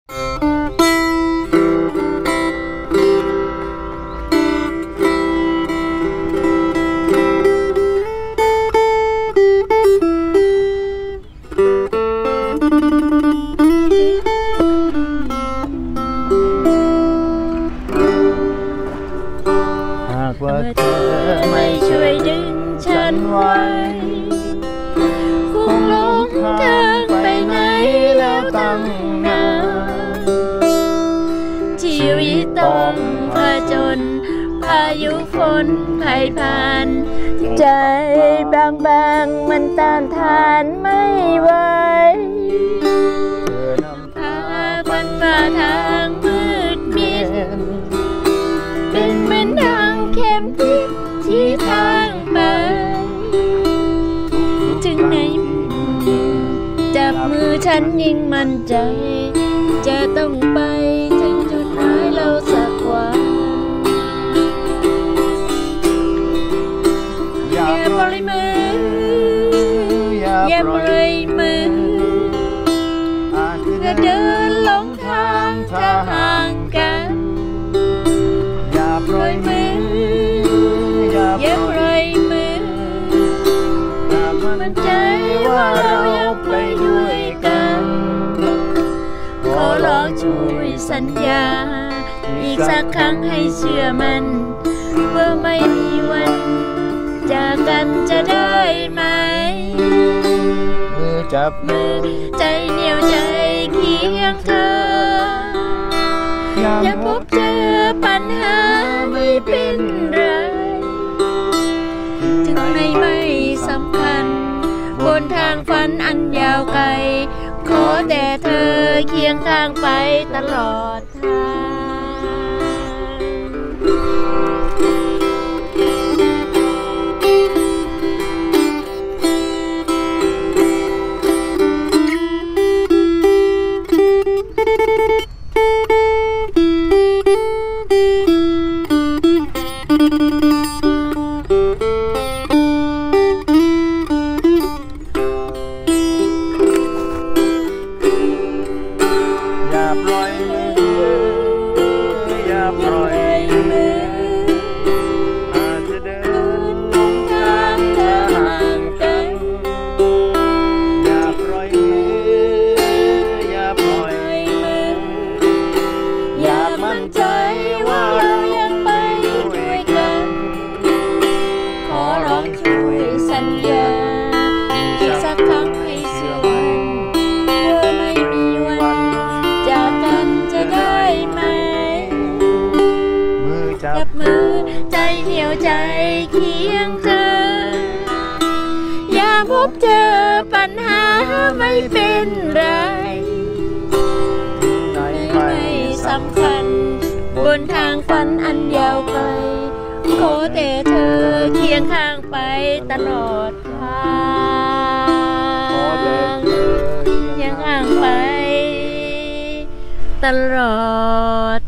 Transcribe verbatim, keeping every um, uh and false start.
หากว่าเธอไม่ช่วยดึงฉันไว้คงหลงทางไปไหนแล้วตั้งนานชีวิตต้องผจญพายุฝนไผ่ผ่านใจบางบางมันต้านทานไม่ไหวเธอนำพาฟันฝ่าทางมืดมิดเป็นเหมือนทางเข็มทิศที่ทางไปถึงไหนจับมือฉันยิ่งมั่นใจจะต้องไปถึงจุดหมายเราสักวันอย่าปล่อยมืออย่าปล่อยมือจะเดินหลงทางถ้าห่างกันอย่าปล่อยมืออย่าปล่อยมือมั่นใจว่าเรายังไปด้วยกันขอร้องช่วยสัญญาอีกสักครั้งให้เชื่อมันว่าไม่มีวันจากกันจะได้ไหมมือจับมือใจเหนียวใจเคียงเธออย่าพบเจอปัญหาไม่เป็นไรถึงไม่ไม่สำคัญบนทางฝันอันยาวไกลขอแต่เธอเคียงข้างไปตลอดทางอย่าปล่อยมืออย่าปล่อยมืออาจจะเดินหลงทางถ้าห่างกันอย่าปล่อยมืออย่าปล่อยมืออย่ามั่นใจว่าเรายังไปด้วยกันขอร้องช่วยสัญญาอีกสักครั้งให้เชื่อมันว่าไม่มีวันจากกันจะได้ไหมมือจับมือใจเหนียวใจเคียงเธออย่าพบเจอปัญหาไม่เป็นไรไม่สำคัญบนทางฝันอันยาวไกลขอแต่เธอเคียงข้างไปตลอดทางยังห่างไปตลอด